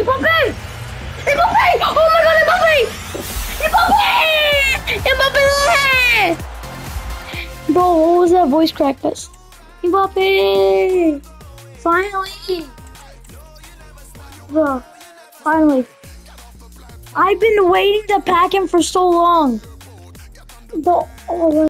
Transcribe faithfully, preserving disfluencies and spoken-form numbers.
Mbappe! Mbappe! Oh my god, Mbappe! Mbappe! Mbappe! Bro, what was that voice crack? That's Mbappe! Finally! Bro, finally. I've been waiting to pack him for so long. Bro, oh,